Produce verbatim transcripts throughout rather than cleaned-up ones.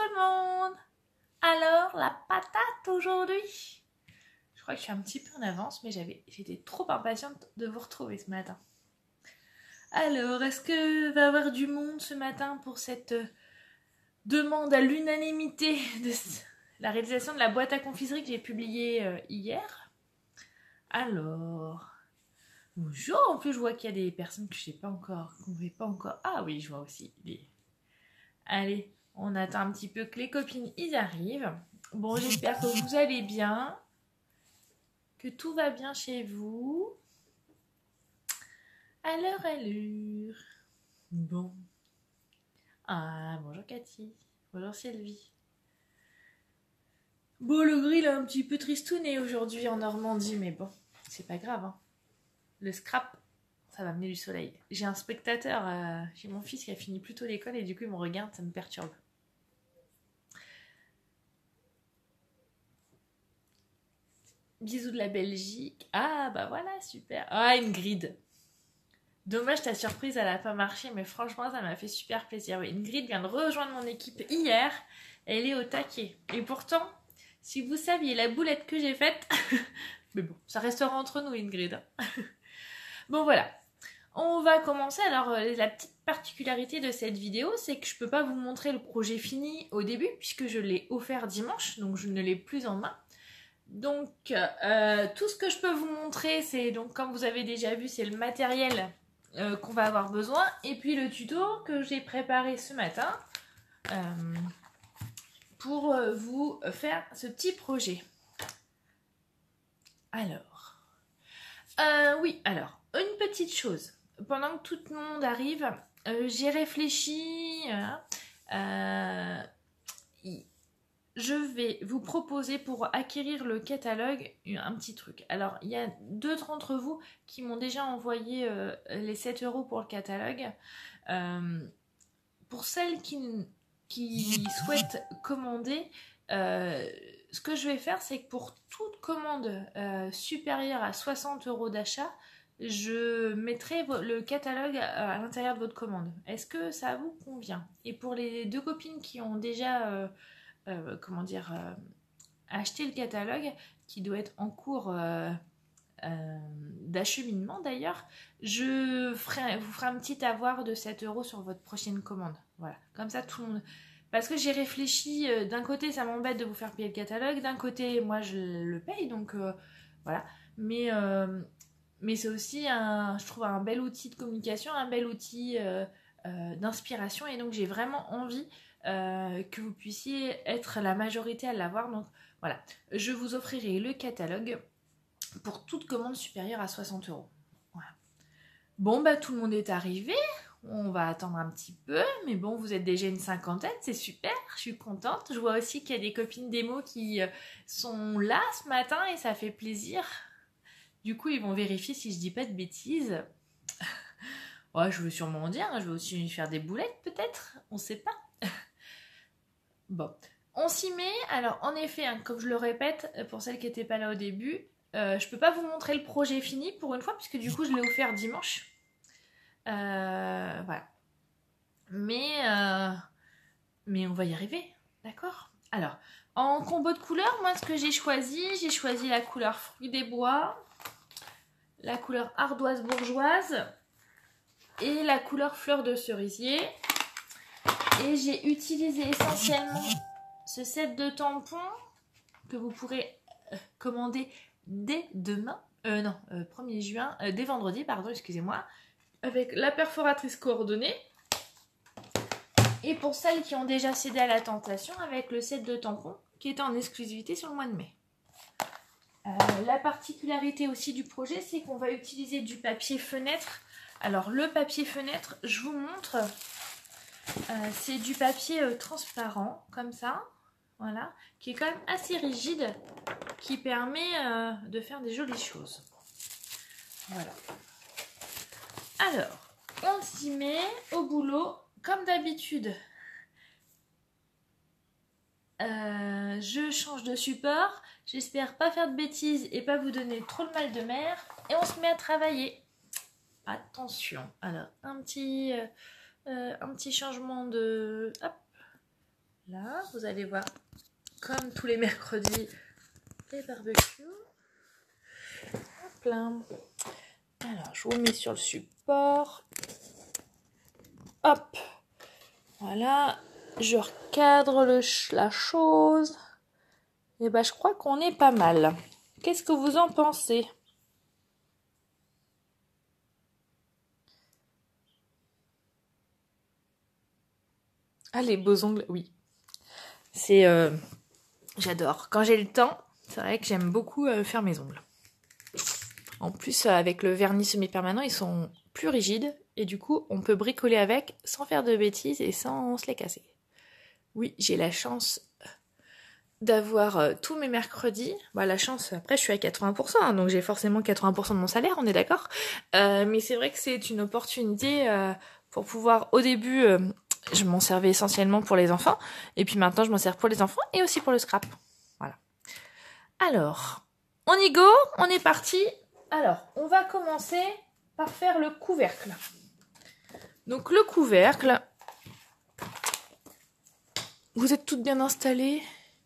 le monde! Alors, la patate aujourd'hui? Je crois que je suis un petit peu en avance, mais j'avais, j'étais trop impatiente de vous retrouver ce matin. Alors, est-ce que va y avoir du monde ce matin pour cette demande à l'unanimité de la réalisation de la boîte à confiserie que j'ai publiée euh, hier? Alors, bonjour, en plus je vois qu'il y a des personnes que je ne sais pas encore, qu'on ne fait pas encore. Ah oui, je vois aussi. Les... Allez, on attend un petit peu que les copines y arrivent. Bon, j'espère que vous allez bien, que tout va bien chez vous. À l'heure, à l'heure. Bon. Ah, bonjour Cathy. Bonjour Sylvie. Bon, le grill est un petit peu tristouné aujourd'hui en Normandie, mais bon, c'est pas grave. Hein. Le scrap, ça va amener du soleil. J'ai un spectateur euh, chez mon fils qui a fini plus tôt l'école et du coup il me regarde, ça me perturbe. Bisous de la Belgique. Ah bah voilà, super. Ah, Ingrid. Dommage, ta surprise, elle n'a pas marché, mais franchement, ça m'a fait super plaisir. Oui, Ingrid vient de rejoindre mon équipe hier. Elle est au taquet. Et pourtant, si vous saviez la boulette que j'ai faite... mais bon, ça restera entre nous, Ingrid. Bon, voilà. On va commencer. Alors, la petite particularité de cette vidéo, c'est que je ne peux pas vous montrer le projet fini au début, puisque je l'ai offert dimanche, donc je ne l'ai plus en main. Donc, euh, tout ce que je peux vous montrer, c'est, donc comme vous avez déjà vu, c'est le matériel euh, qu'on va avoir besoin. Et puis le tuto que j'ai préparé ce matin euh, pour euh, vous faire ce petit projet. Alors, euh, oui, alors, une petite chose. Pendant que tout le monde arrive, euh, j'ai réfléchi... Euh, euh, je vais vous proposer pour acquérir le catalogue un petit truc. Alors, il y a deux d'entre vous qui m'ont déjà envoyé euh, les sept euros pour le catalogue. Euh, pour celles qui, qui souhaitent commander, euh, ce que je vais faire, c'est que pour toute commande euh, supérieure à soixante euros d'achat, je mettrai le catalogue à, à l'intérieur de votre commande. Est-ce que ça vous convient? Et pour les deux copines qui ont déjà... Euh, Euh, comment dire, euh, acheter le catalogue qui doit être en cours euh, euh, d'acheminement d'ailleurs, je ferai, vous ferai un petit avoir de sept euros sur votre prochaine commande. Voilà, comme ça tout le monde... Parce que j'ai réfléchi, euh, d'un côté ça m'embête de vous faire payer le catalogue, d'un côté moi je le paye, donc euh, voilà. Mais, euh, mais c'est aussi, un, je trouve, un bel outil de communication, un bel outil euh, euh, d'inspiration, et donc j'ai vraiment envie Euh, que vous puissiez être la majorité à l'avoir. Donc voilà, je vous offrirai le catalogue pour toute commande supérieure à soixante euros. Voilà. Bon, bah tout le monde est arrivé. On va attendre un petit peu, mais bon, vous êtes déjà une cinquantaine, c'est super, je suis contente. Je vois aussi qu'il y a des copines démo qui sont là ce matin et ça fait plaisir. Du coup, ils vont vérifier si je dis pas de bêtises. Ouais, je veux sûrement en dire, je vais aussi faire des boulettes peut-être, on sait pas. Bon, on s'y met. Alors, en effet, hein, comme je le répète, pour celles qui n'étaient pas là au début, euh, je peux pas vous montrer le projet fini pour une fois, puisque du coup, je l'ai offert dimanche. Euh, voilà. Mais, euh, mais on va y arriver, d'accord? Alors, en combo de couleurs, moi, ce que j'ai choisi, j'ai choisi la couleur fruit des bois, la couleur ardoise bourgeoise et la couleur fleur de cerisier. Et j'ai utilisé essentiellement ce set de tampons que vous pourrez euh, commander dès demain, euh, non, euh, premier juin, euh, dès vendredi, pardon, excusez-moi, avec la perforatrice coordonnée. Et pour celles qui ont déjà cédé à la tentation, avec le set de tampons qui est en exclusivité sur le mois de mai. Euh, la particularité aussi du projet, c'est qu'on va utiliser du papier fenêtre. Alors le papier fenêtre, je vous montre... Euh, c'est du papier euh, transparent, comme ça, voilà, qui est quand même assez rigide, qui permet euh, de faire des jolies choses. Voilà. Alors, on s'y met au boulot, comme d'habitude. Euh, je change de support, j'espère pas faire de bêtises et pas vous donner trop le mal de mer, et on se met à travailler. Attention, alors, un petit... Euh, Euh, un petit changement de... Hop. Là, vous allez voir, comme tous les mercredis, les barbecues. Hop là. Alors, je vous mets sur le support. Hop. Voilà. Je recadre le ch- la chose. Et ben, je crois qu'on est pas mal. Qu'est-ce que vous en pensez? Ah, les beaux ongles, oui. C'est... Euh, j'adore. Quand j'ai le temps, c'est vrai que j'aime beaucoup euh, faire mes ongles. En plus, euh, avec le vernis semi-permanent, ils sont plus rigides. Et du coup, on peut bricoler avec sans faire de bêtises et sans se les casser. Oui, j'ai la chance d'avoir euh, tous mes mercredis. Bah, la chance, après, je suis à quatre-vingts pour cent, hein, donc j'ai forcément quatre-vingts pour cent de mon salaire, on est d'accord. Euh, mais c'est vrai que c'est une opportunité euh, pour pouvoir, au début, euh, je m'en servais essentiellement pour les enfants. Et puis maintenant, je m'en sers pour les enfants et aussi pour le scrap. Voilà. Alors, on y go, on est parti. Alors, on va commencer par faire le couvercle. Donc le couvercle, vous êtes toutes bien installées?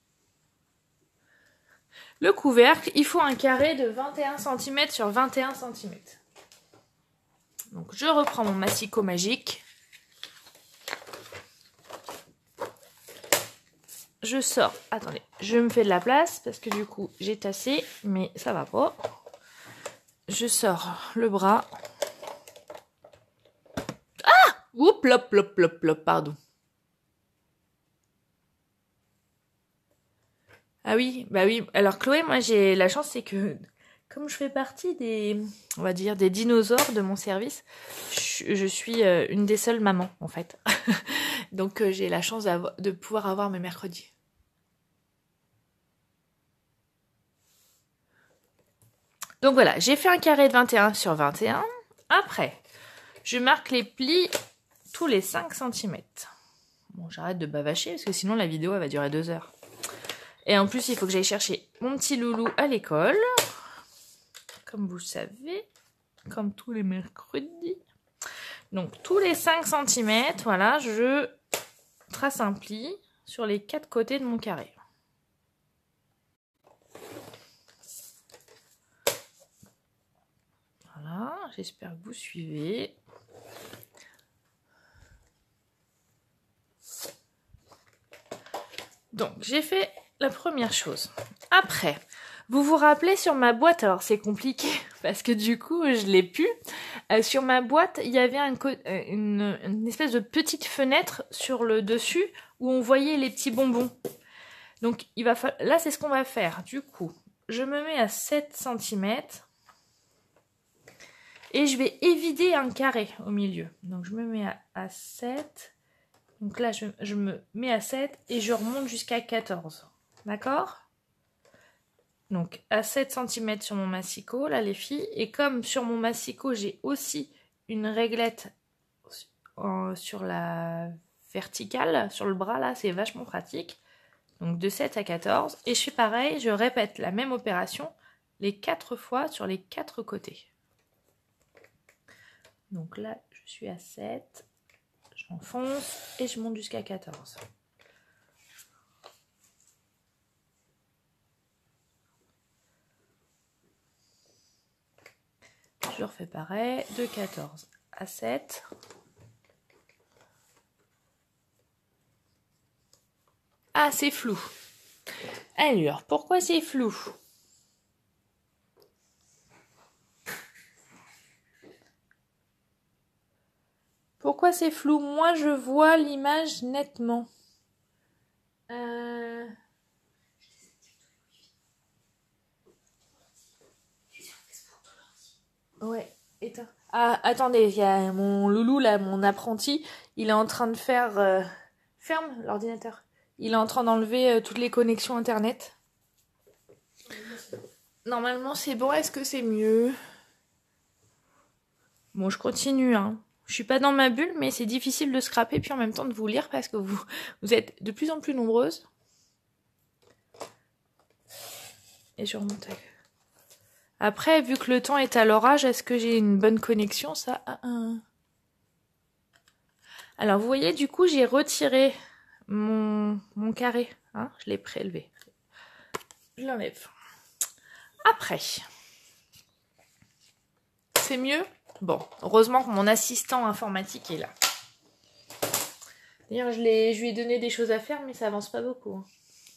Le couvercle, il faut un carré de vingt et un centimètres sur vingt et un centimètres. Donc je reprends mon massicot magique. Je sors, attendez, je me fais de la place parce que du coup j'ai tassé, mais ça va pas. Je sors le bras. Ah! Oups, plop, plop, plop, plop, pardon. Ah oui, bah oui. Alors Chloé, moi j'ai la chance, c'est que comme je fais partie des, on va dire, des dinosaures de mon service, je, je suis euh, une des seules mamans en fait. Donc euh, j'ai la chance de pouvoir avoir mes mercredis. Donc voilà, j'ai fait un carré de vingt et un sur vingt et un. Après, je marque les plis tous les cinq centimètres. Bon, j'arrête de bavacher parce que sinon la vidéo elle va durer deux heures. Et en plus, il faut que j'aille chercher mon petit loulou à l'école. Comme vous le savez, comme tous les mercredis. Donc, tous les cinq centimètres, voilà, je trace un pli sur les quatre côtés de mon carré. Voilà, j'espère que vous suivez. Donc, j'ai fait la première chose. Après, vous vous rappelez sur ma boîte, alors c'est compliqué parce que du coup, je l'ai pu. Euh, sur ma boîte, il y avait un une, une espèce de petite fenêtre sur le dessus où on voyait les petits bonbons. Donc, il va fa... là, c'est ce qu'on va faire. Du coup, je me mets à sept centimètres et je vais évider un carré au milieu. Donc, je me mets à, à sept. Donc là, je, je me mets à sept et je remonte jusqu'à quatorze. D'accord ? Donc, à sept centimètres sur mon massicot, là, les filles. Et comme sur mon massicot, j'ai aussi une réglette euh, sur la verticale, sur le bras, là, c'est vachement pratique. Donc, de sept à quatorze. Et je fais pareil, je répète la même opération les quatre fois sur les quatre côtés. Donc là, je suis à sept. J'enfonce et je monte jusqu'à quatorze. Je refais pareil, de quatorze à sept. Ah, c'est flou. Alors, pourquoi c'est flou ? Pourquoi c'est flou ? Moi, je vois l'image nettement. Euh... Ouais, éteins. Ah, attendez, il y a mon loulou, là, mon apprenti, il est en train de faire... Euh... Ferme l'ordinateur. Il est en train d'enlever euh, toutes les connexions Internet. Normalement, c'est bon. Est-ce que c'est mieux ? Bon, je continue, hein. Je suis pas dans ma bulle, mais c'est difficile de scraper puis en même temps de vous lire parce que vous, vous êtes de plus en plus nombreuses. Et je remonte. Après, vu que le temps est à l'orage, est-ce que j'ai une bonne connexion, ça ? Alors, vous voyez, du coup, j'ai retiré mon, mon carré. Hein, je l'ai prélevé. Je l'enlève. Après, c'est mieux. Bon, heureusement que mon assistant informatique est là. D'ailleurs, je, je lui ai donné des choses à faire, mais ça avance pas beaucoup. Hein.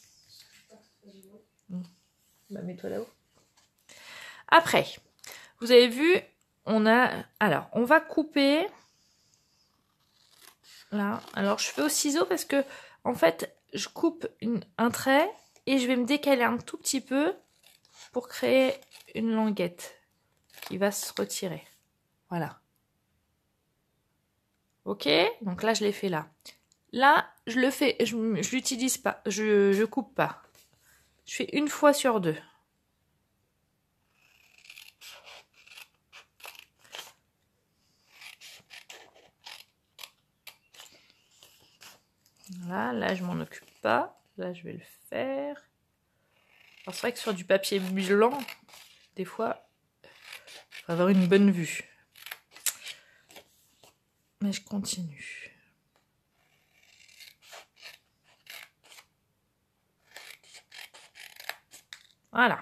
Mmh. Bah, mets-toi là-haut. Après, vous avez vu, on a... Alors, on va couper... Là. Alors, je fais au ciseau parce que, en fait, je coupe une, un trait et je vais me décaler un tout petit peu pour créer une languette qui va se retirer. Voilà. Ok, donc là, je l'ai fait là. Là, je le fais, je, je l'utilise pas, je, je coupe pas. Je fais une fois sur deux. Voilà, là, je m'en occupe pas. Là, je vais le faire. Alors, c'est vrai que sur du papier blanc, des fois, il faut avoir une bonne vue. Mais je continue. Voilà.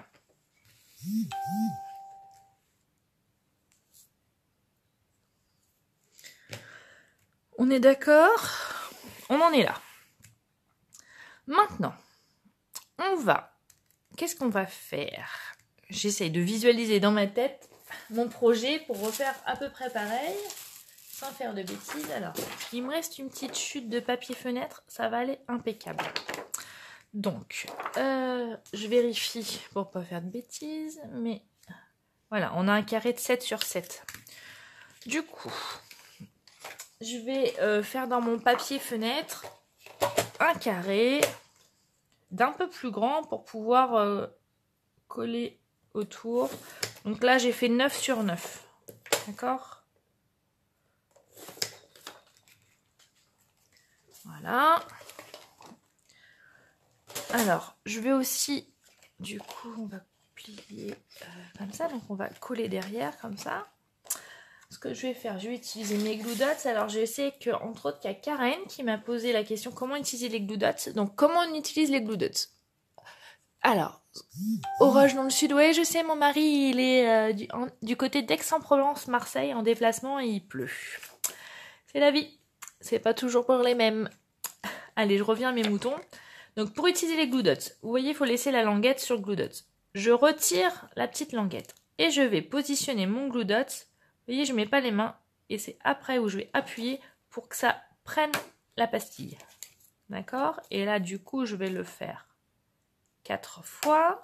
On est d'accord? On en est là. Maintenant, on va... Qu'est-ce qu'on va faire? J'essaye de visualiser dans ma tête mon projet pour refaire à peu près pareil, sans faire de bêtises. Alors, il me reste une petite chute de papier fenêtre, ça va aller impeccable. Donc, euh, je vérifie pour pas faire de bêtises, mais voilà, on a un carré de sept sur sept. Du coup, je vais euh, faire dans mon papier fenêtre un carré d'un peu plus grand pour pouvoir euh, coller autour. Donc là, j'ai fait neuf sur neuf. D'accord? Voilà. Alors, je vais aussi, du coup, on va plier euh, comme ça. Donc, on va coller derrière, comme ça. Ce que je vais faire, je vais utiliser mes glue dots. Alors, je sais que, entre autres, il y a Karen qui m'a posé la question comment utiliser les glue dots. Donc, comment on utilise les glue dots? Alors, orage dans le sud, ouais, je sais, mon mari, il est euh, du, en, du côté d'Aix-en-Provence, Marseille, en déplacement, et il pleut. C'est la vie. C'est pas toujours pour les mêmes. Allez, je reviens à mes moutons. Donc, pour utiliser les glue dots, vous voyez, il faut laisser la languette sur le glue dot. Je retire la petite languette et je vais positionner mon glue dot. Vous voyez, je ne mets pas les mains et c'est après où je vais appuyer pour que ça prenne la pastille. D'accord? Et là, du coup, je vais le faire quatre fois.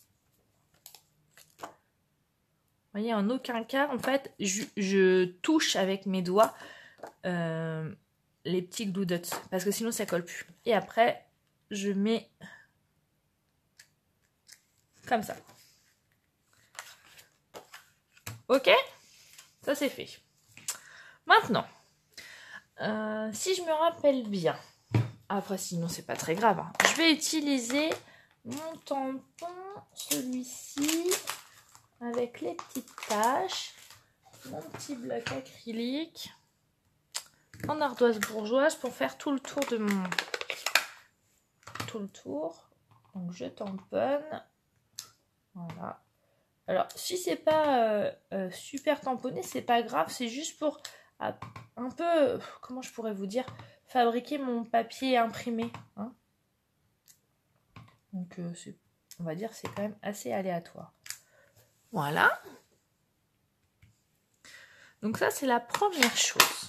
Vous voyez, en aucun cas, en fait, je, je touche avec mes doigts euh, les petits glue dots parce que sinon, ça colle plus. Et après, je mets comme ça. Ok? Ça, c'est fait. Maintenant, euh, si je me rappelle bien, après, sinon, c'est pas très grave, hein, je vais utiliser mon tampon, celui-ci, avec les petites taches, mon petit bloc acrylique, en ardoise bourgeoise pour faire tout le tour de mon... Tout le tour. Donc, je tamponne. Voilà. Alors, si c'est pas euh, euh, super tamponné, c'est pas grave, c'est juste pour euh, un peu, euh, comment je pourrais vous dire, fabriquer mon papier imprimé. Hein. Donc, euh, on va dire c'est quand même assez aléatoire. Voilà. Donc ça, c'est la première chose.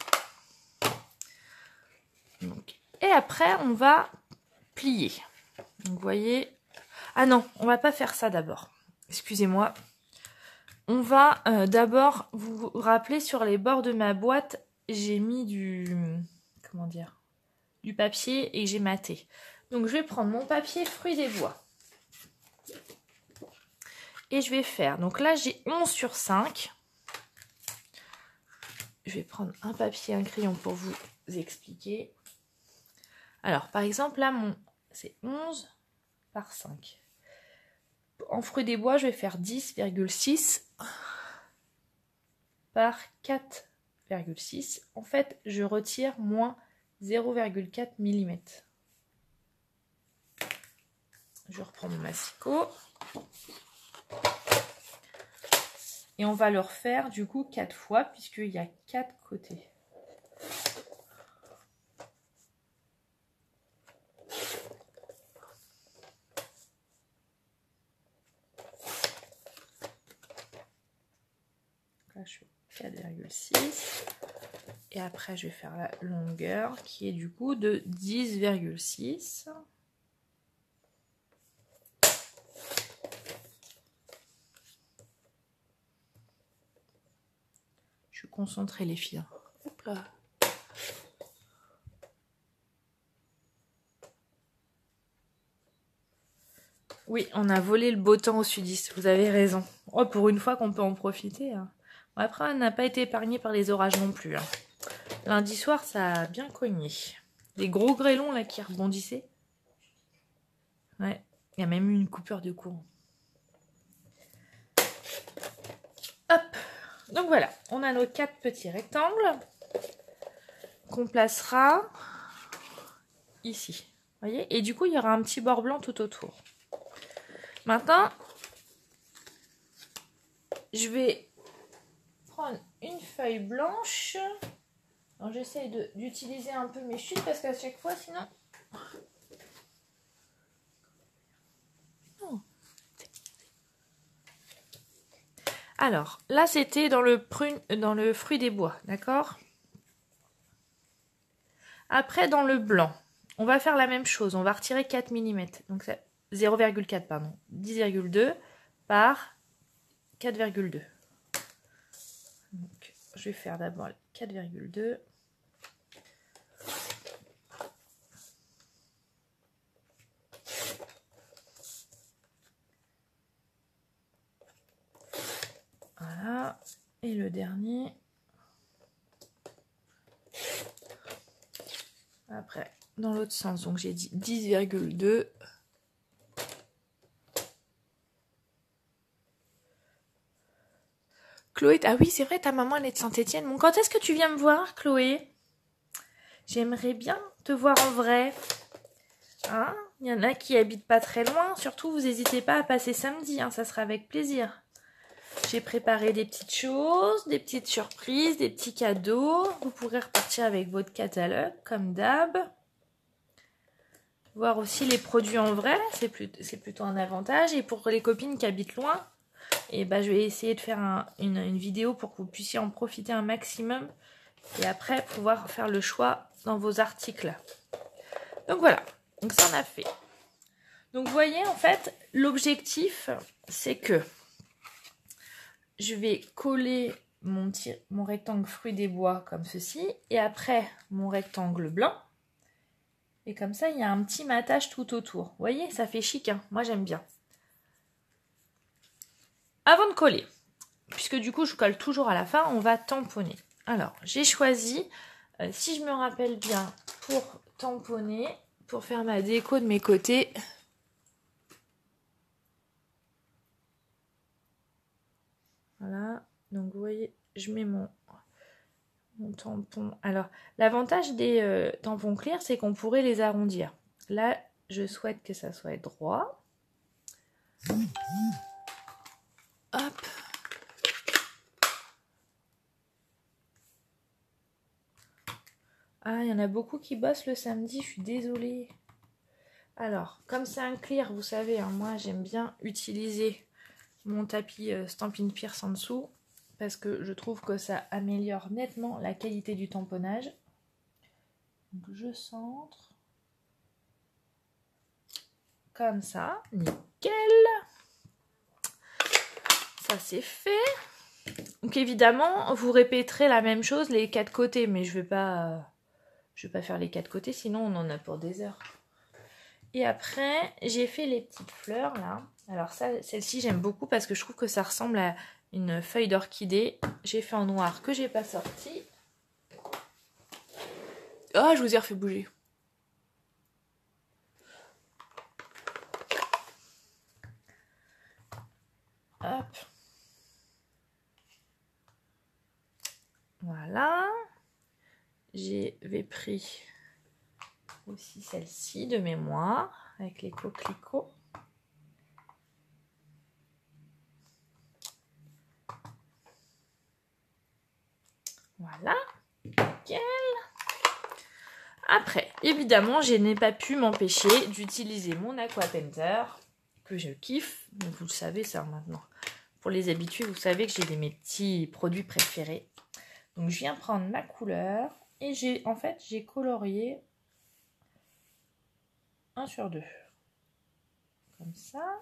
Donc, et après, on va plier. Donc, vous voyez... Ah non, on va pas faire ça d'abord. Excusez-moi. On va euh, d'abord vous rappeler sur les bords de ma boîte, j'ai mis du comment dire du papier et j'ai maté. Donc je vais prendre mon papier fruits des bois. Et je vais faire, donc là j'ai onze sur cinq. Je vais prendre un papier, un crayon pour vous expliquer. Alors par exemple là mon c'est onze par cinq. En fruits des bois, je vais faire dix virgule six par quatre virgule six. En fait, je retire moins zéro virgule quatre millimètres. Je reprends mon massicot. Et on va le refaire du coup quatre fois puisqu'il y a quatre côtés. Là, je fais quatre virgule six. Et après, je vais faire la longueur qui est du coup de dix virgule six. Je suis concentrée les filles. Hop là. Oui, on a volé le beau temps au sudiste, vous avez raison. Oh, pour une fois qu'on peut en profiter. Hein. Bon, après, on n'a pas été épargné par les orages non plus. Hein. Lundi soir, ça a bien cogné. Des gros grêlons là qui rebondissaient. Ouais, il y a même eu une coupure de courant. Hop, donc voilà, on a nos quatre petits rectangles qu'on placera ici. Vous voyez? Et du coup, il y aura un petit bord blanc tout autour. Maintenant, je vais prendre une feuille blanche. J'essaie d'utiliser un peu mes chutes parce qu'à chaque fois, sinon... Oh. Alors, là, c'était dans le prune, dans le fruit des bois, d'accord? Après, dans le blanc, on va faire la même chose. On va retirer quatre millimètres. Donc, zéro virgule quatre, pardon. dix virgule deux par quatre virgule deux. Donc, je vais faire d'abord quatre virgule deux. Voilà. Et le dernier. Après, dans l'autre sens. Donc, j'ai dit dix virgule deux. Chloé, ah oui, c'est vrai, ta maman, elle est de Saint-Étienne. Bon, quand est-ce que tu viens me voir, Chloé? J'aimerais bien te voir en vrai. Hein? Il y en a qui habitent pas très loin. Surtout, vous n'hésitez pas à passer samedi. Hein, ça sera avec plaisir. J'ai préparé des petites choses, des petites surprises, des petits cadeaux. Vous pourrez repartir avec votre catalogue, comme d'hab. Voir aussi les produits en vrai, c'est plutôt, c'est plutôt un avantage. Et pour les copines qui habitent loin, et ben, je vais essayer de faire un, une, une vidéo pour que vous puissiez en profiter un maximum. Et après, pouvoir faire le choix dans vos articles. Donc voilà, donc ça on a fait. Donc vous voyez, en fait, l'objectif, c'est que je vais coller mon, petit, mon rectangle fruit des bois comme ceci. Et après, mon rectangle blanc. Et comme ça, il y a un petit matage tout autour. Vous voyez, ça fait chic, hein. Moi, j'aime bien. Avant de coller, puisque du coup, je colle toujours à la fin, on va tamponner. Alors, j'ai choisi, euh, si je me rappelle bien, pour tamponner, pour faire ma déco de mes côtés. Voilà, donc vous voyez, je mets mon, mon tampon. Alors, l'avantage des euh, tampons clairs, c'est qu'on pourrait les arrondir. Là, je souhaite que ça soit droit. Hop. Ah, il y en a beaucoup qui bossent le samedi, je suis désolée. Alors, comme c'est un clear, vous savez, hein, moi j'aime bien utiliser mon tapis euh, Stampin' Pierce en dessous parce que je trouve que ça améliore nettement la qualité du tamponnage. Donc je centre. Comme ça, nickel. Ça c'est fait. Donc évidemment, vous répéterez la même chose les quatre côtés, mais je vais pas, euh, je vais pas faire les quatre côtés, sinon on en a pour des heures. Et après, j'ai fait les petites fleurs là. Alors ça, celle-ci j'aime beaucoup parce que je trouve que ça ressemble à une feuille d'orchidée. J'ai fait en noir que j'ai pas sorti. Ah, oh, je vous ai refait bouger. Hop. Voilà. J'avais pris aussi celle-ci de mémoire avec les coquelicots. Voilà. Nickel. Après, évidemment, je n'ai pas pu m'empêcher d'utiliser mon Aqua Painter, que je kiffe. Donc, vous le savez ça maintenant. Pour les habitués, vous savez que j'ai des mes petits produits préférés. Donc, je viens prendre ma couleur et j'ai, en fait, j'ai colorié un sur deux. Comme ça.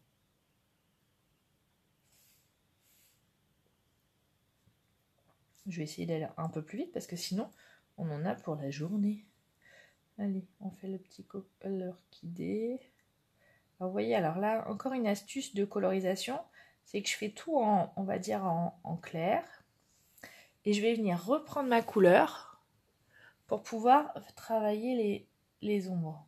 Je vais essayer d'aller un peu plus vite parce que sinon, on en a pour la journée. Allez, on fait le petit color orchidée. Alors, vous voyez, alors là, encore une astuce de colorisation, c'est que je fais tout en, on va dire, en, en clair. Et je vais venir reprendre ma couleur pour pouvoir travailler les, les ombres.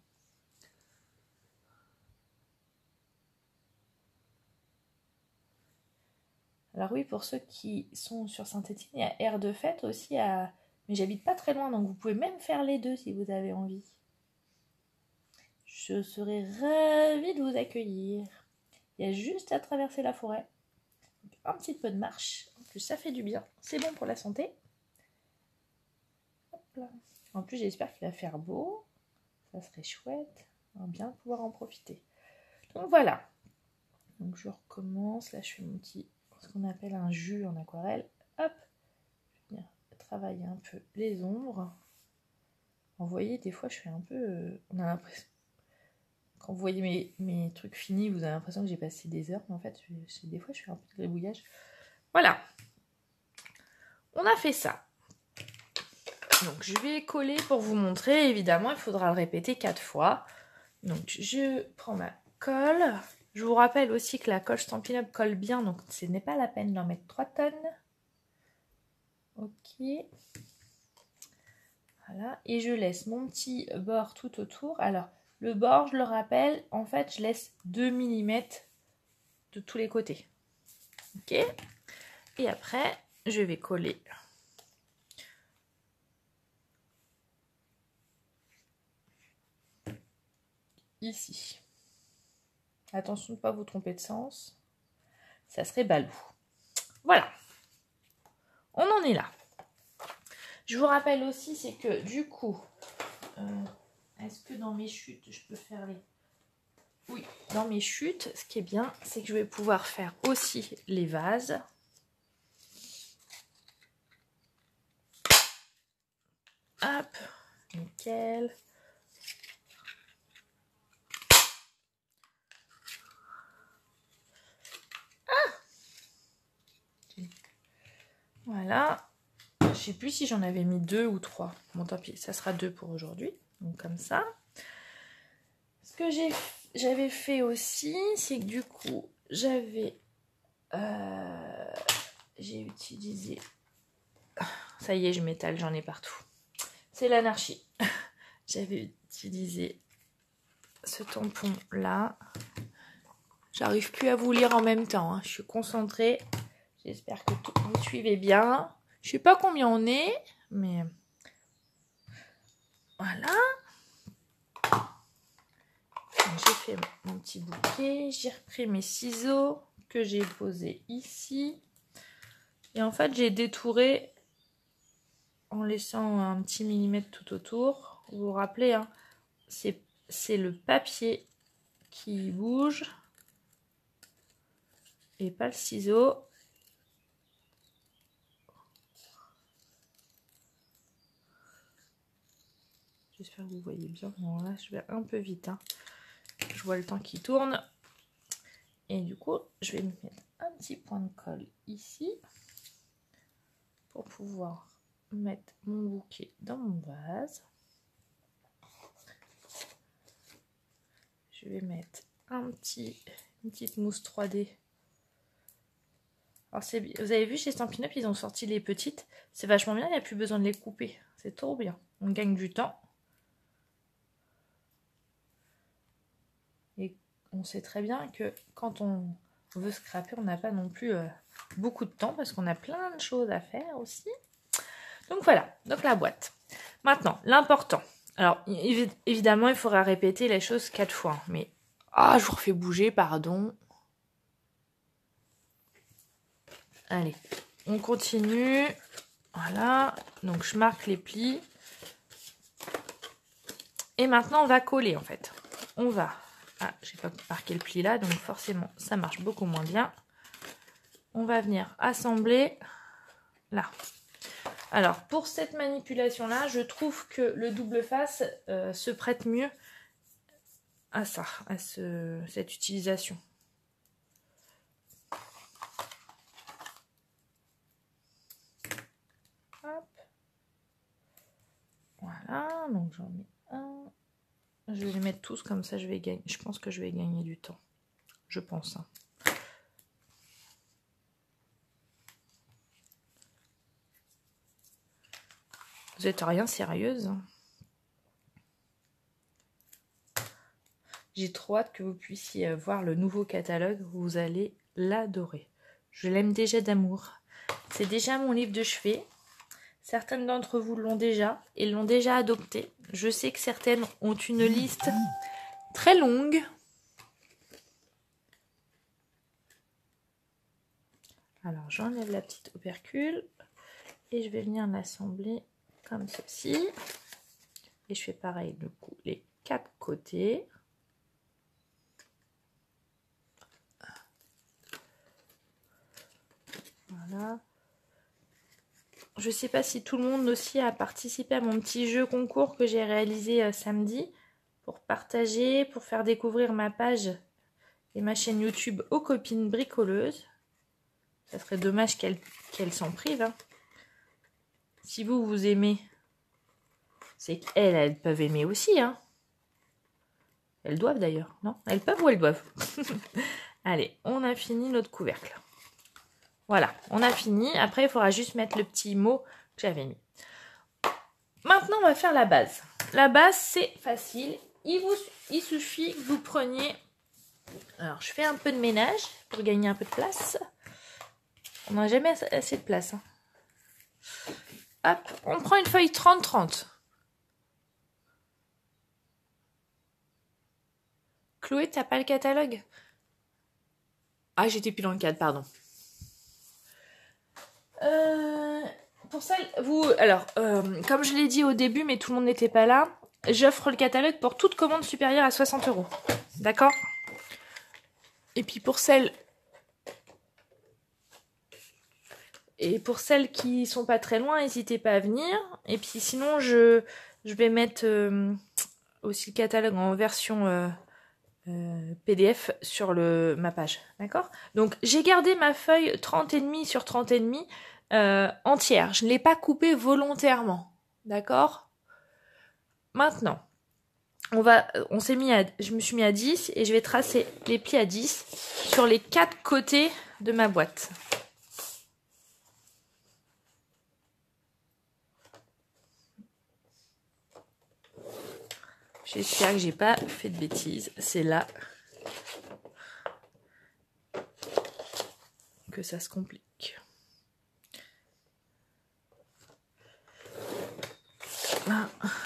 Alors oui, pour ceux qui sont sur Saint-Étienne, il y a Air de Fête aussi à... Mais j'habite pas très loin, donc vous pouvez même faire les deux si vous avez envie. Je serai ravie de vous accueillir. Il y a juste à traverser la forêt. Un petit peu de marche. En plus, ça fait du bien. C'est bon pour la santé. Hop là. En plus, j'espère qu'il va faire beau. Ça serait chouette. On va bien pouvoir en profiter. Donc voilà. Donc je recommence. Là, je fais mon petit... ce qu'on appelle un jus en aquarelle. Hop. Je vais venir travailler un peu les ombres. Vous voyez, des fois, je fais un peu... Euh, on a l'impression... Quand vous voyez mes, mes trucs finis, vous avez l'impression que j'ai passé des heures. Mais en fait, je, je, des fois, je fais un peu de gribouillage. Voilà. On a fait ça. Donc, je vais coller pour vous montrer. Évidemment, il faudra le répéter quatre fois. Donc, je prends ma colle. Je vous rappelle aussi que la colle Stampin' Up colle bien. Donc, ce n'est pas la peine d'en mettre trois tonnes. Ok. Voilà. Et je laisse mon petit bord tout autour. Alors, le bord, je le rappelle, en fait, je laisse deux millimètres de tous les côtés. Ok. Et après, je vais coller. Ici. Attention de ne pas vous tromper de sens. Ça serait balou. Voilà. On en est là. Je vous rappelle aussi, c'est que du coup, euh, est-ce que dans mes chutes, je peux faire les... Oui, dans mes chutes, ce qui est bien, c'est que je vais pouvoir faire aussi les vases. Hop, nickel. Ah, voilà. Je sais plus si j'en avais mis deux ou trois. Bon, tant pis, ça sera deux pour aujourd'hui. Donc comme ça. Ce que j'ai j'avais fait aussi, c'est que du coup, j'avais... Euh, j'ai utilisé... Ça y est, je m'étale, j'en ai partout. C'est l'anarchie. J'avais utilisé ce tampon-là. J'arrive plus à vous lire en même temps. Hein. Je suis concentrée. J'espère que tout, vous suivez bien. Je sais pas combien on est, mais... Voilà. J'ai fait mon petit bouquet. J'ai repris mes ciseaux que j'ai posés ici. Et en fait, j'ai détouré en laissant un petit millimètre tout autour. Vous vous rappelez, hein, c'est le papier qui bouge et pas le ciseau. J'espère que vous voyez bien. Bon, là, je vais un peu vite. Hein. Je vois le temps qui tourne. Et du coup, je vais mettre un petit point de colle ici pour pouvoir mettre mon bouquet dans mon vase. Je vais mettre un petit, une petite mousse trois D. Alors, vous avez vu, chez Stampin' Up, ils ont sorti les petites. C'est vachement bien, il n'y a plus besoin de les couper. C'est trop bien. On gagne du temps. Et on sait très bien que quand on veut scraper, on n'a pas non plus euh, beaucoup de temps parce qu'on a plein de choses à faire aussi. Donc voilà, donc la boîte. Maintenant, l'important. Alors, évidemment, il faudra répéter les choses quatre fois. Mais, ah, je vous refais bouger, pardon. Allez, on continue. Voilà, donc je marque les plis. Et maintenant, on va coller en fait. On va... Ah, j'ai pas marqué le pli là, donc forcément, ça marche beaucoup moins bien. On va venir assembler là. Alors, pour cette manipulation-là, je trouve que le double face euh, se prête mieux à ça, à ce, cette utilisation. Hop. Voilà, donc j'en mets un. Je vais les mettre tous comme ça, je vais gagner. Je pense que je vais gagner du temps. Je pense. Hein. Vous êtes rien sérieuse. J'ai trop hâte que vous puissiez voir le nouveau catalogue. Vous allez l'adorer. Je l'aime déjà d'amour. C'est déjà mon livre de chevet. Certaines d'entre vous l'ont déjà et l'ont déjà adopté. Je sais que certaines ont une liste très longue. Alors j'enlève la petite opercule et je vais venir l'assembler comme ceci. Et je fais pareil du coup les quatre côtés. Voilà. Je ne sais pas si tout le monde aussi a participé à mon petit jeu concours que j'ai réalisé euh, samedi pour partager, pour faire découvrir ma page et ma chaîne YouTube aux copines bricoleuses. Ça serait dommage qu'elles qu'elles s'en privent. Hein. Si vous, vous aimez, c'est qu'elles, elles peuvent aimer aussi. Hein. Elles doivent d'ailleurs, non? Elles peuvent ou elles doivent? Allez, on a fini notre couvercle. Voilà, on a fini. Après, il faudra juste mettre le petit mot que j'avais mis. Maintenant, on va faire la base. La base, c'est facile. Il, vous, il suffit que vous preniez... Alors, je fais un peu de ménage pour gagner un peu de place. On n'a jamais assez de place. Hein. Hop, on prend une feuille trente trente. Chloé, t'as pas le catalogue? Ah, j'étais plus dans le cadre, pardon. Euh, pour celle, vous, alors, euh, comme je l'ai dit au début, mais tout le monde n'était pas là, j'offre le catalogue pour toute commande supérieure à soixante euros. D'accord? Et puis pour celles... Et pour celles qui sont pas très loin, n'hésitez pas à venir. Et puis sinon, je, je vais mettre euh, aussi le catalogue en version euh, euh, P D F sur le, ma page. D'accord? Donc, j'ai gardé ma feuille trente et demi sur trente et demi euh, entière. Je ne l'ai pas coupée volontairement. D'accord? Maintenant, on va, on s'est mis à, je me suis mis à dix et je vais tracer les plis à dix sur les quatre côtés de ma boîte. J'espère que j'ai pas fait de bêtises. C'est là que ça se complique. Là.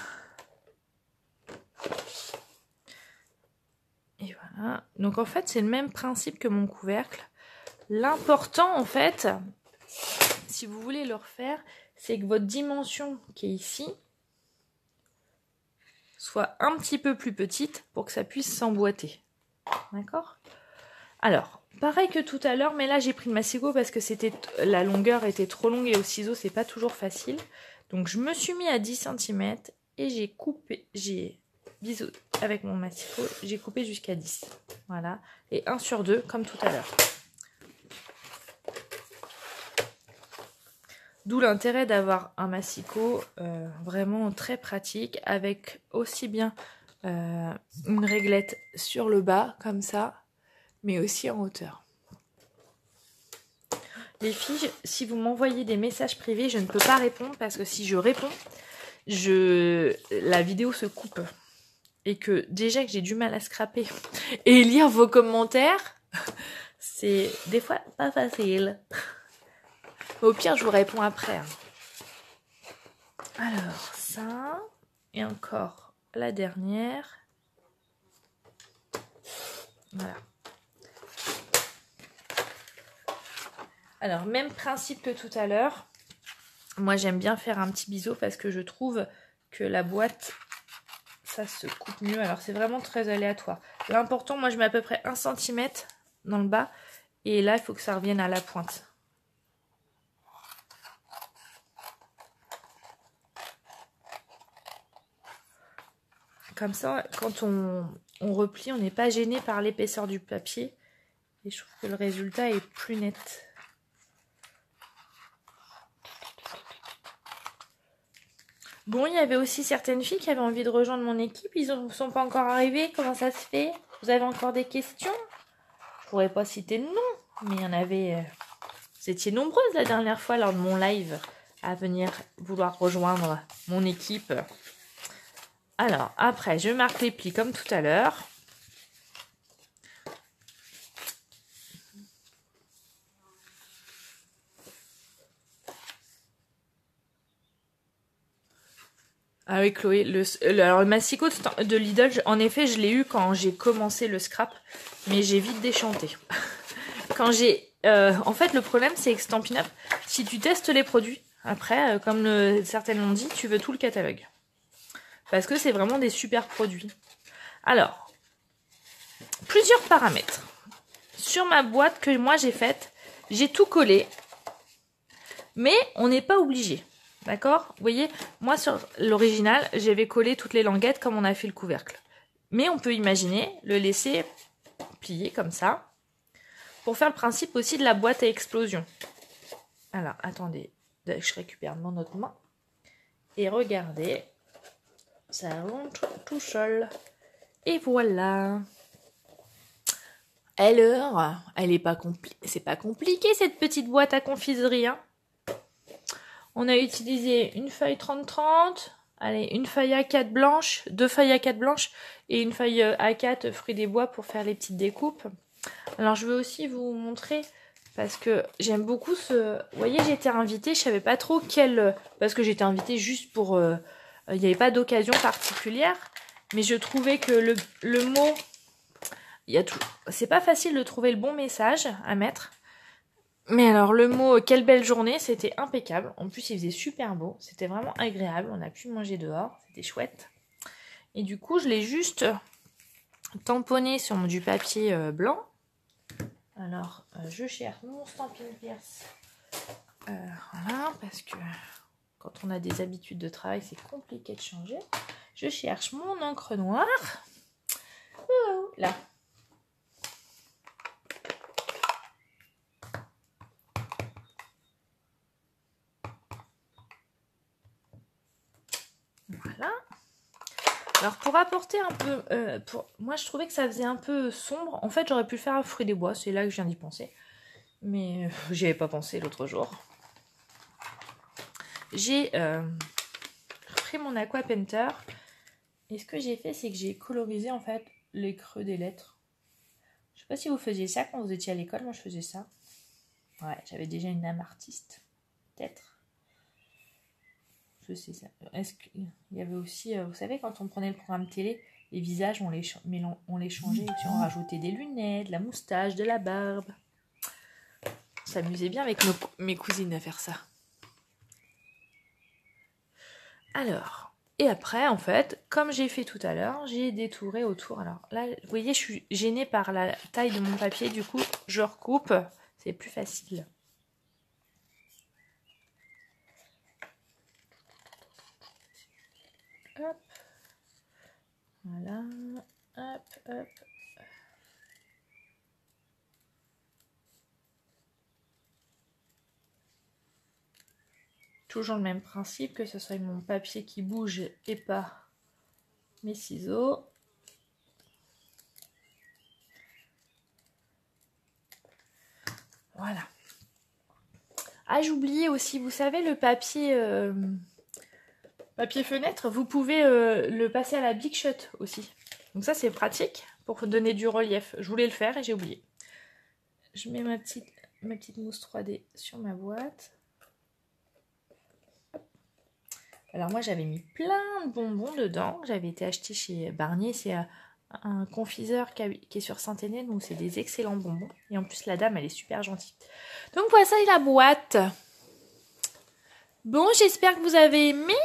Et voilà. Donc en fait, c'est le même principe que mon couvercle. L'important en fait, si vous voulez le refaire, c'est que votre dimension qui est ici soit un petit peu plus petite pour que ça puisse s'emboîter. D'accord? Alors, pareil que tout à l'heure, mais là j'ai pris le massicot parce que c'était la longueur était trop longue et au ciseau c'est pas toujours facile. Donc je me suis mis à dix centimètres et j'ai coupé, j'ai bisou avec mon massicot, j'ai coupé jusqu'à dix. Voilà, et un sur deux comme tout à l'heure. D'où l'intérêt d'avoir un massicot euh, vraiment très pratique avec aussi bien euh, une réglette sur le bas comme ça, mais aussi en hauteur. Les filles, si vous m'envoyez des messages privés, je ne peux pas répondre parce que si je réponds, je... la vidéo se coupe. Et que déjà que j'ai du mal à scraper et lire vos commentaires, c'est des fois pas facile. Au pire, je vous réponds après. Alors, ça. Et encore la dernière. Voilà. Alors, même principe que tout à l'heure. Moi, j'aime bien faire un petit biseau parce que je trouve que la boîte, ça se coupe mieux. Alors, c'est vraiment très aléatoire. L'important, moi, je mets à peu près un centimètre dans le bas. Et là, il faut que ça revienne à la pointe. Comme ça, quand on, on replie, on n'est pas gêné par l'épaisseur du papier. Et je trouve que le résultat est plus net. Bon, il y avait aussi certaines filles qui avaient envie de rejoindre mon équipe. Ils ne sont pas encore arrivés. Comment ça se fait? Vous avez encore des questions? Je ne pourrais pas citer de nom, mais il y en avait... Euh... Vous étiez nombreuses la dernière fois lors de mon live à venir vouloir rejoindre mon équipe. Alors, après, je marque les plis comme tout à l'heure. Ah oui, Chloé, le, le, alors le massicot de Lidl, en effet, je l'ai eu quand j'ai commencé le scrap, mais j'ai vite déchanté. Quand j'ai... Euh, en fait, le problème, c'est que Stampin' Up, si tu testes les produits, après, euh, comme le, certaines l'ont dit, tu veux tout le catalogue. Parce que c'est vraiment des super produits. Alors, plusieurs paramètres. Sur ma boîte que moi j'ai faite, j'ai tout collé, mais on n'est pas obligé. D'accord? Vous voyez, moi sur l'original, j'avais collé toutes les languettes comme on a fait le couvercle. Mais on peut imaginer le laisser plier comme ça, pour faire le principe aussi de la boîte à explosion. Alors, attendez, je récupère mon autre main. Et regardez, ça rentre tout seul. Et voilà. Alors, elle est pas compli- c'est pas compliqué cette petite boîte à confiserie, hein. On a utilisé une feuille trente trente, allez, une feuille A quatre blanche, deux feuilles A quatre blanches et une feuille A quatre fruits des bois pour faire les petites découpes. Alors, je veux aussi vous montrer, parce que j'aime beaucoup ce... Vous voyez, j'étais invitée, je savais pas trop quel... Parce que j'étais invitée juste pour... Euh... Il n'y avait pas d'occasion particulière, mais je trouvais que le, le mot... Il y a tout... C'est pas facile de trouver le bon message à mettre. Mais alors, le mot « quelle belle journée », c'était impeccable. En plus, il faisait super beau. C'était vraiment agréable. On a pu manger dehors. C'était chouette. Et du coup, je l'ai juste tamponné sur du papier euh, blanc. Alors, euh, je cherche mon Stampin' Pierce. Euh, voilà, parce que quand on a des habitudes de travail, c'est compliqué de changer. Je cherche mon encre noire. Oh, là. Voilà. Alors pour apporter un peu, euh, pour... moi je trouvais que ça faisait un peu sombre. En fait j'aurais pu le faire à fruits des bois, c'est là que je viens d'y penser. Mais euh, j'y avais pas pensé l'autre jour. J'ai euh, pris mon Aqua Painter. Et ce que j'ai fait, c'est que j'ai colorisé en fait les creux des lettres. Je sais pas si vous faisiez ça quand vous étiez à l'école, moi je faisais ça. Ouais, j'avais déjà une âme artiste. Peut-être. Je sais ça. Est-ce qu'il y avait aussi, euh, vous savez, quand on prenait le programme télé, les visages, on les, on les changeait et puis on rajoutait des lunettes, de la moustache, de la barbe. On s'amusait bien avec nos, mes cousines à faire ça. Alors, et après, en fait, comme j'ai fait tout à l'heure, j'ai détouré autour. Alors là, vous voyez, je suis gênée par la taille de mon papier, du coup, je recoupe, c'est plus facile. Hop. Voilà. Hop, hop. Toujours le même principe, que ce soit mon papier qui bouge et pas mes ciseaux. Voilà. Ah, j'oubliais aussi, vous savez, le papier... Euh... Papier fenêtre, vous pouvez euh, le passer à la Big Shot aussi. Donc ça, c'est pratique pour donner du relief. Je voulais le faire et j'ai oublié. Je mets ma petite, ma petite mousse trois D sur ma boîte. Hop. Alors moi, j'avais mis plein de bonbons dedans. J'avais été acheté chez Barnier. C'est un confiseur qui, a, qui est sur Saint-Étienne. Donc c'est des excellents bonbons. Et en plus, la dame, elle est super gentille. Donc voilà, ça est la boîte. Bon, j'espère que vous avez aimé.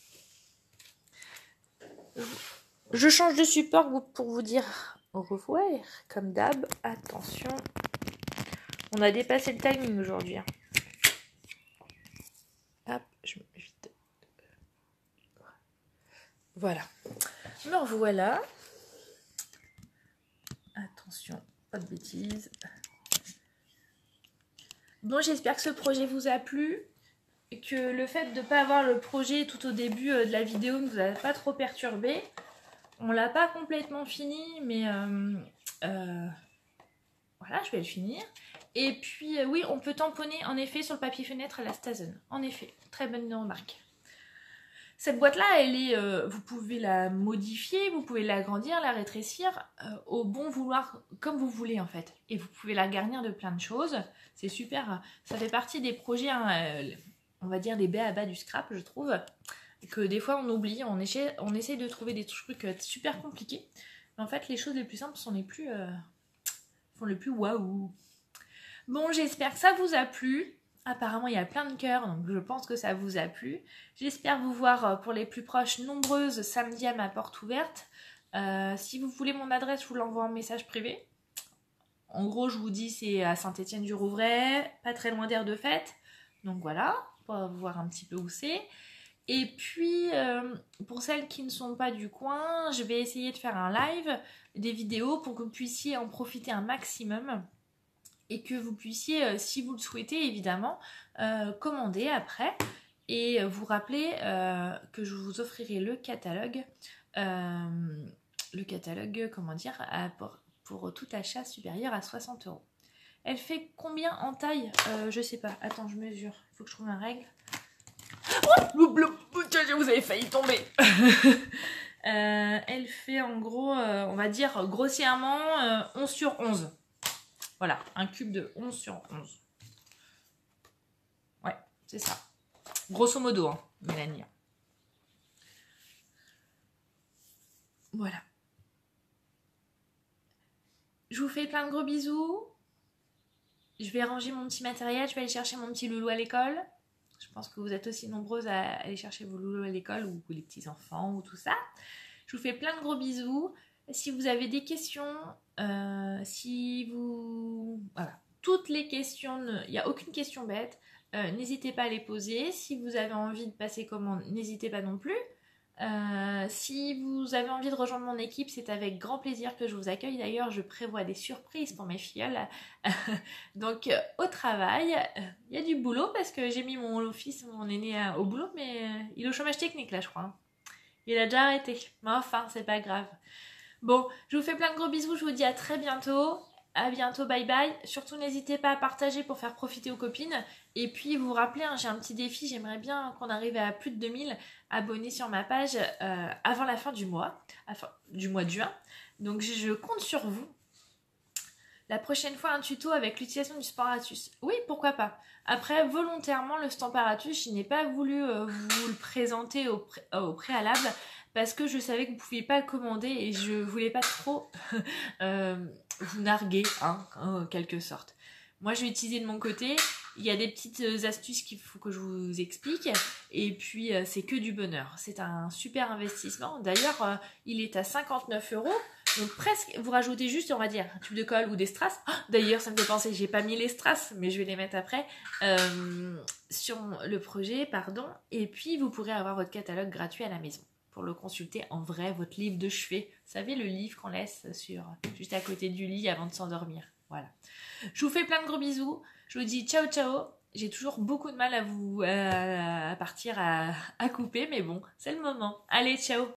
Je change de support pour vous dire au revoir. Comme d'hab, attention. On a dépassé le timing aujourd'hui. Hein. Hop, je me vite. Voilà. Me revoilà. Attention, pas de bêtises. Bon, j'espère que ce projet vous a plu. Et que le fait de ne pas avoir le projet tout au début de la vidéo ne vous a pas trop perturbé. On l'a pas complètement fini, mais euh, euh, voilà, je vais le finir. Et puis, euh, oui, on peut tamponner en effet sur le papier fenêtre à la Stazen. En effet, très bonne remarque. Cette boîte-là, elle est, euh, vous pouvez la modifier, vous pouvez l'agrandir, la rétrécir euh, au bon vouloir, comme vous voulez en fait. Et vous pouvez la garnir de plein de choses. C'est super. Ça fait partie des projets, hein, euh, on va dire des b à bas du scrap, je trouve. Que des fois on oublie, on essaie, on essaie de trouver des trucs super compliqués. Mais en fait, les choses les plus simples sont les plus, euh, sont les plus waouh. Bon, j'espère que ça vous a plu. Apparemment, il y a plein de cœurs, donc je pense que ça vous a plu. J'espère vous voir pour les plus proches nombreuses samedi à ma porte ouverte. Euh, si vous voulez mon adresse, je vous l'envoie en message privé. En gros, je vous dis, c'est à Saint-Étienne-du-Rouvray, pas très loin d'Air de Fête. Donc voilà, pour voir un petit peu où c'est. Et puis, euh, pour celles qui ne sont pas du coin, je vais essayer de faire un live, des vidéos pour que vous puissiez en profiter un maximum. Et que vous puissiez, euh, si vous le souhaitez évidemment, euh, commander après. Et vous rappeler euh, que je vous offrirai le catalogue, euh, le catalogue, comment dire, à, pour, pour tout achat supérieur à soixante euros. Elle fait combien en taille? euh, Je sais pas, attends, je mesure, il faut que je trouve un règle. Oh, vous avez failli tomber. euh, Elle fait en gros, euh, on va dire grossièrement euh, onze sur onze. Voilà, un cube de onze sur onze. Ouais, c'est ça. Grosso modo, hein, Mélanie. Voilà. Je vous fais plein de gros bisous. Je vais ranger mon petit matériel, je vais aller chercher mon petit loulou à l'école. Je pense que vous êtes aussi nombreuses à aller chercher vos loulous à l'école ou les petits-enfants ou tout ça. Je vous fais plein de gros bisous. Si vous avez des questions, euh, si vous... Voilà, toutes les questions, il n'y a aucune question bête. Euh, n'hésitez pas à les poser. Si vous avez envie de passer commande, n'hésitez pas non plus. Euh, si vous avez envie de rejoindre mon équipe, c'est avec grand plaisir que je vous accueille. D'ailleurs, je prévois des surprises pour mes filleuls. Donc, euh, au travail, il euh, y a du boulot parce que j'ai mis mon fils, mon aîné, euh, au boulot, mais euh, il est au chômage technique là, je crois. Il a déjà arrêté. Mais enfin, c'est pas grave. Bon, je vous fais plein de gros bisous. Je vous dis à très bientôt. À bientôt, bye bye. Surtout, n'hésitez pas à partager pour faire profiter aux copines. Et puis, vous vous rappelez, hein, j'ai un petit défi. J'aimerais bien qu'on arrive à plus de deux mille abonnés sur ma page euh, avant la fin du mois, enfin, du mois de juin. Donc, je compte sur vous. La prochaine fois, un tuto avec l'utilisation du Stamparatus. Oui, pourquoi pas. Après, volontairement, le Stamparatus, je n'ai pas voulu euh, vous le présenter au, pré au préalable parce que je savais que vous ne pouviez pas le commander et je voulais pas trop euh, vous narguer, hein, en quelque sorte. Moi, je vais utiliser de mon côté. Il y a des petites astuces qu'il faut que je vous explique. Et puis, euh, c'est que du bonheur. C'est un super investissement. D'ailleurs, euh, il est à cinquante-neuf euros. Donc presque, vous rajoutez juste, on va dire, un tube de colle ou des strass. Oh, d'ailleurs, ça me fait penser, j'ai pas mis les strass, mais je vais les mettre après, euh, sur le projet, pardon. Et puis, vous pourrez avoir votre catalogue gratuit à la maison pour le consulter en vrai, votre livre de chevet. Vous savez, le livre qu'on laisse sur, juste à côté du lit avant de s'endormir. Voilà. Je vous fais plein de gros bisous. Je vous dis ciao, ciao. J'ai toujours beaucoup de mal à vous à partir à, à couper, mais bon, c'est le moment. Allez, ciao.